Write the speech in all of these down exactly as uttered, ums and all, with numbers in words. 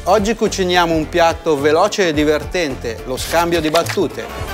Oggi cuciniamo un piatto veloce e divertente, lo scambio di battute.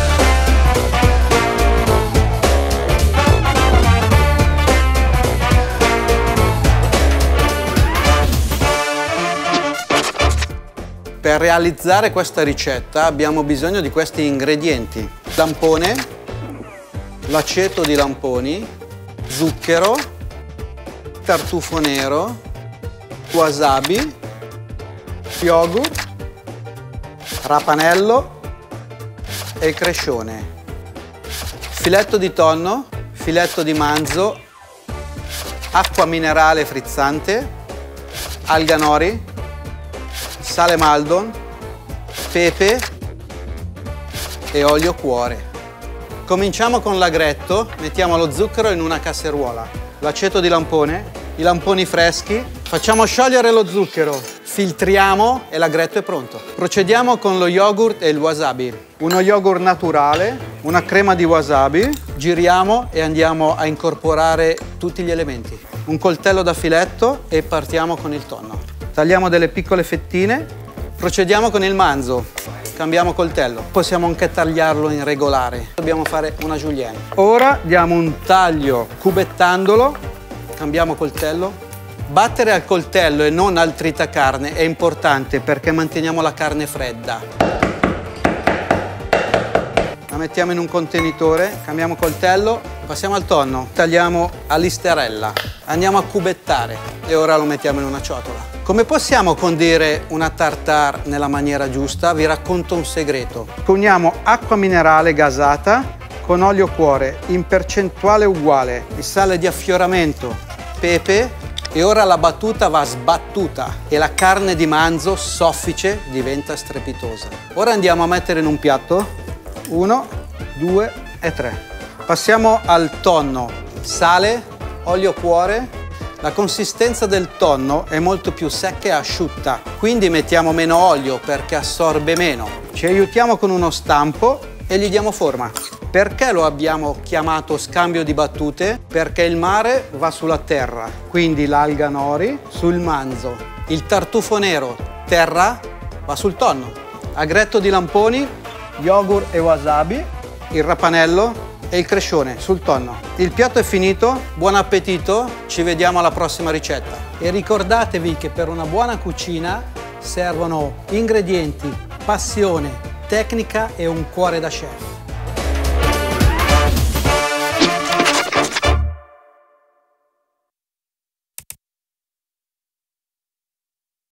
Per realizzare questa ricetta abbiamo bisogno di questi ingredienti: lampone, l'aceto di lamponi, zucchero, tartufo nero, wasabi, yogurt, rapanello e crescione, filetto di tonno, filetto di manzo, acqua minerale frizzante, alga nori, sale maldon, pepe e olio cuore. Cominciamo con l'agretto, mettiamo lo zucchero in una casseruola, l'aceto di lampone, i lamponi freschi, facciamo sciogliere lo zucchero, filtriamo e l'agretto è pronto. Procediamo con lo yogurt e il wasabi. Uno yogurt naturale, una crema di wasabi, giriamo e andiamo a incorporare tutti gli elementi. Un coltello da filetto e partiamo con il tonno. Tagliamo delle piccole fettine, procediamo con il manzo, cambiamo coltello, possiamo anche tagliarlo in regolare, dobbiamo fare una julienne. Ora diamo un taglio cubettandolo, cambiamo coltello, battere al coltello e non al tritacarne è importante perché manteniamo la carne fredda. La mettiamo in un contenitore, cambiamo coltello, passiamo al tonno, tagliamo a listarella, andiamo a cubettare e ora lo mettiamo in una ciotola. Come possiamo condire una tartare nella maniera giusta? Vi racconto un segreto. Uniamo acqua minerale gasata con olio cuore in percentuale uguale, il sale di affioramento, pepe e ora la battuta va sbattuta e la carne di manzo soffice diventa strepitosa. Ora andiamo a mettere in un piatto. Uno, due e tre. Passiamo al tonno. Sale, olio cuore. La consistenza del tonno è molto più secca e asciutta, quindi mettiamo meno olio perché assorbe meno. Ci aiutiamo con uno stampo e gli diamo forma. Perché lo abbiamo chiamato scambio di battute? Perché il mare va sulla terra, quindi l'alga nori sul manzo. Il tartufo nero, terra, va sul tonno. Agretto di lamponi, yogurt e wasabi, il rapanello e il crescione sul tonno. Il piatto è finito, buon appetito, ci vediamo alla prossima ricetta. E ricordatevi che per una buona cucina servono ingredienti, passione, tecnica e un cuore da chef.